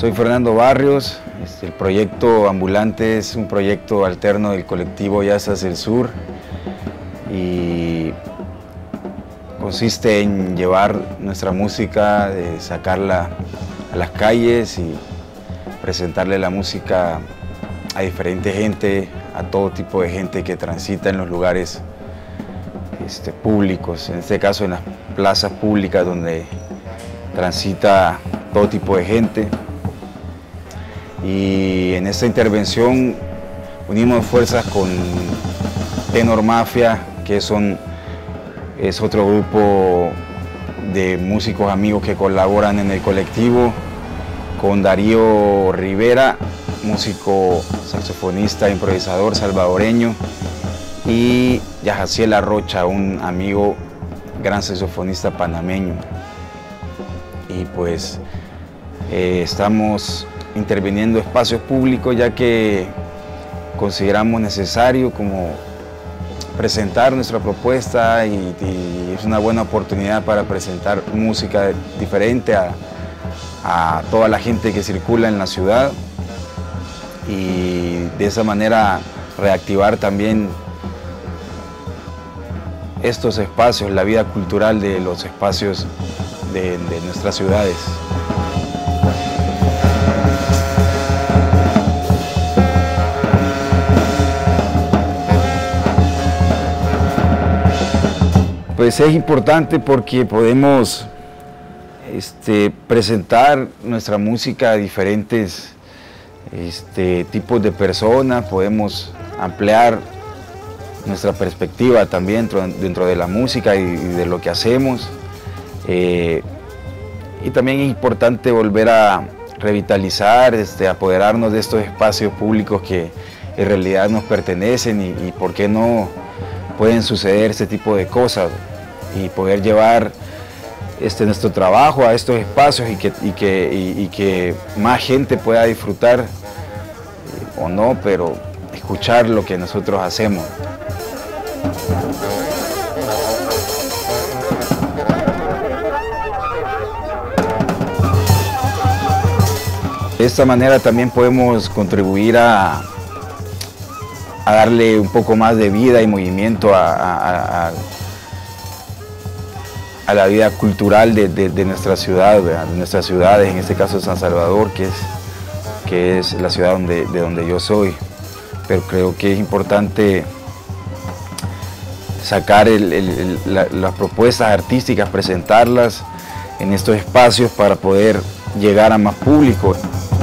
Soy Fernando Barrios. El proyecto Ambulante es un proyecto alterno del colectivo Yazas del Sur y consiste en llevar nuestra música, sacarla a las calles y presentarle la música a diferente gente, a todo tipo de gente que transita en los lugares públicos, en este caso en las plazas públicas donde transita todo tipo de gente. Y en esta intervención unimos fuerzas con Tenor Mafia, que es otro grupo de músicos amigos que colaboran en el colectivo, con Darío Rivera, músico saxofonista, improvisador salvadoreño, y Yajaciel Arrocha, un amigo gran saxofonista panameño. Y pues estamos interviniendo espacios públicos ya que consideramos necesario como presentar nuestra propuesta y es una buena oportunidad para presentar música diferente a toda la gente que circula en la ciudad y de esa manera reactivar también estos espacios, la vida cultural de los espacios de nuestras ciudades. Pues es importante porque podemos presentar nuestra música a diferentes tipos de personas, podemos ampliar nuestra perspectiva también dentro de la música y de lo que hacemos. Y también es importante volver a revitalizar, apoderarnos de estos espacios públicos que en realidad nos pertenecen y por qué no pueden suceder este tipo de cosas y poder llevar nuestro trabajo a estos espacios y que más gente pueda disfrutar o no, pero escuchar lo que nosotros hacemos. De esta manera también podemos contribuir a darle un poco más de vida y movimiento a la vida cultural de nuestra ciudad, de nuestras ciudades, en este caso San Salvador, que es la ciudad de donde yo soy. Pero creo que es importante sacar las propuestas artísticas, presentarlas en estos espacios para poder llegar a más público.